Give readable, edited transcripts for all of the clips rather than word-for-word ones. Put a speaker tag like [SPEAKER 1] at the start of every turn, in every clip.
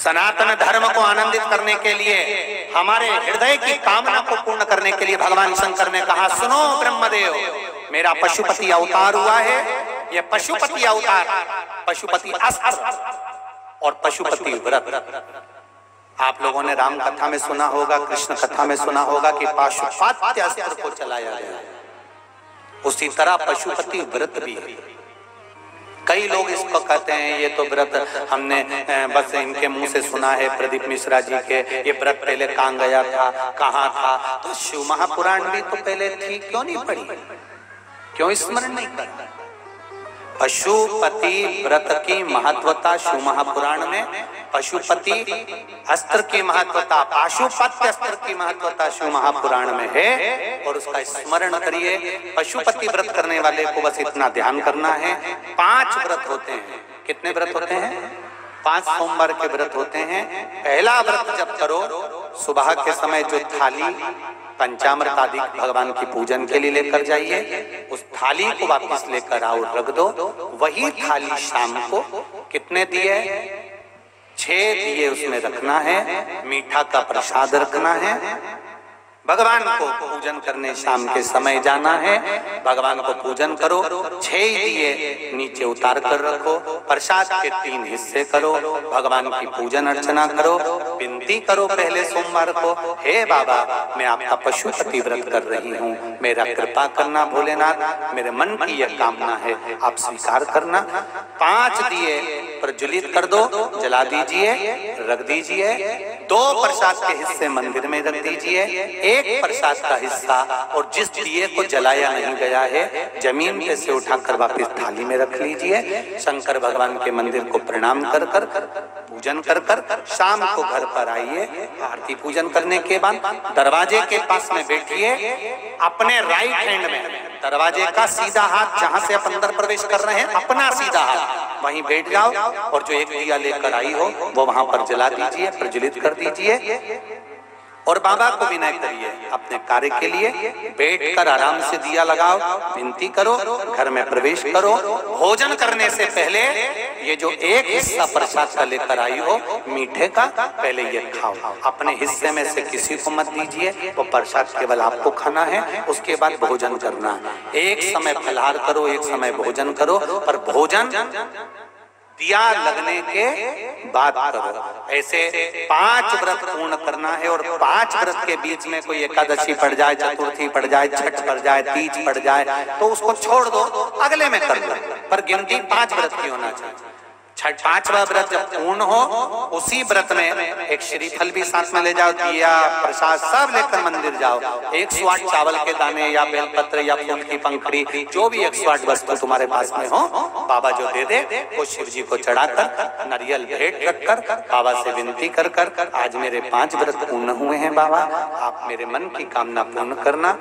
[SPEAKER 1] सनातन धर्म को आनंदित करने के लिए, हमारे हृदय की कामना को पूर्ण करने के लिए भगवान शंकर ने कहा, सुनो ब्रह्मदेव, मेरा पशुपति अवतार हुआ है। यह पशुपति अवतार, पशुपति अस्त्र और पशुपति व्रत। आप लोगों ने राम कथा में सुना होगा, कृष्ण कथा में सुना होगा कि पाशुपात्य अस्त्र को चलाया गया। उसी तरह पशुपति व्रत भी है। कई लोग इसको कहते हैं ये तो व्रत हमने बस इनके मुंह से सुना है, प्रदीप मिश्रा जी के, ये व्रत पहले कहाँ गया था, कहाँ था। तो शिव महापुराण भी तो पहले थी, क्यों नहीं पढ़ी, क्यों स्मरण नहीं कर? पशुपति व्रत की महत्वता शिव महापुराण में, पशुपति अस्त्र की महत्वता, पाशुपत्य अस्त्र की महत्वता शिव महापुराण में है। और उसका स्मरण करिए। पशुपति व्रत करने वाले को बस इतना ध्यान करना है, 5 व्रत होते हैं। कितने व्रत होते हैं? 5 सोमवार के व्रत होते हैं। पहला व्रत जब करो, सुबह के समय जो थाली पंचामृत आदि भगवान की पूजन के लिए लेकर जाइए, उस थाली को वापस लेकर आओ, रख दो। वही थाली शाम को कितने दिए? 6 दिए उसमें रखना है, मीठा का प्रसाद रखना है। भगवान को पूजन करने शाम के समय जाना है, भगवान को पूजन करो। 6 दिए नीचे उतार कर रखो, प्रसाद के 3 हिस्से करो, भगवान की पूजन अर्चना करो, विनती करो पहले सोमवार को, हे बाबा मैं आपका पशुपति व्रत कर रही हूँ, मेरा कृपा करना भोलेनाथ, मेरे मन की यह कामना है, आप स्वीकार करना। 5 दिए प्रज्वलित कर दो, जला दीजिए, रख दीजिए। 2 प्रसाद के हिस्से मंदिर में रख दीजिए, 1 प्रसाद का हिस्सा और जिस दिए को जलाया नहीं गया है जमीन पे से उठाकर वापस थाली में रख लीजिए। शंकर भगवान के मंदिर को प्रणाम कर कर पूजन कर कर शाम को घर पर आइए। आरती पूजन करने के बाद दरवाजे के पास में बैठिए, अपने राइट हैंड में दरवाजे का सीधा हाथ, जहां से आप अंदर प्रवेश कर रहे हैं अपना सीधा हाथ वहीं बैठ जाओ और जो एक दिया लेकर आई हो वो वहां पर जला दीजिए, प्रज्वलित कर दीजिए और बाबा को विनय करिए अपने कार्य के लिए। बैठकर आराम से दिया लगाओ, विनती करो, घर में प्रवेश करो। भोजन करने से पहले ये जो एक हिस्सा प्रसाद का लेकर आई हो मीठे का, पहले ये खाओ। अपने हिस्से में से किसी को मत दीजिए, वो प्रसाद केवल आपको खाना है। उसके बाद भोजन करना, एक समय फलाहार करो, एक समय भोजन करो, पर भोजन दिया लगने के बाद करो। ऐसे 5 व्रत पूर्ण करना है और 5 व्रत के बीच में कोई एकादशी पड़ जाए, चतुर्थी पड़ जाए, छठ पड़ जाए, तीज पड़ जाए तो उसको छोड़ दो, अगले में कर लो, पर गिनती 5 व्रत की होना चाहिए। 5वां व्रत जब पूर्ण हो, उसी व्रत में एक श्रीफल भी साथ में ले जाओ, दिया प्रसाद सब लेकर मंदिर जाओ। 108 चावल के दाने या बेलपत्र या फूल की पंखड़ी, जो भी 108 वस्तु तुम्हारे पास में हो, बाबा जो दे दे वो शिव जी को चढ़ाकर नारियल भेंट रखकर बाबा से विनती कर कर आज मेरे 5 व्रत पूर्ण हुए हैं बाबा, आप मेरे मन की कामना पूर्ण करना।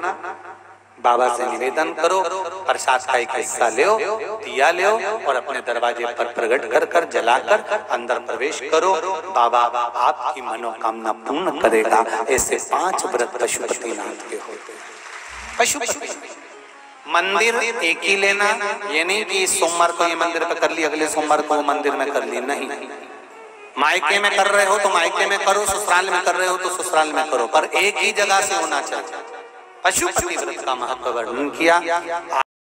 [SPEAKER 1] बाबा से निवेदन करो, प्रसाद का एक हिस्सा ले, दिया ले और अपने दरवाजे पर प्रकट कर कर जलाकर अंदर प्रवेश करो। बाबा आपकी मनोकामना पूर्ण करेगा। ऐसे 5 व्रत पशुपतिनाथ के होते हैं। पशुपति मंदिर एक ही लेना, ये नहीं कि सोमवार को ये मंदिर पे कर ली, अगले सोमवार को वो मंदिर में कर ली, नहीं। मायके में कर रहे हो तो मायके में करो, ससुराल में कर रहे हो तो ससुराल में करो, पर एक ही जगह से होना चाहिए। पशुपति व्रत का महत्व वर्णन किया।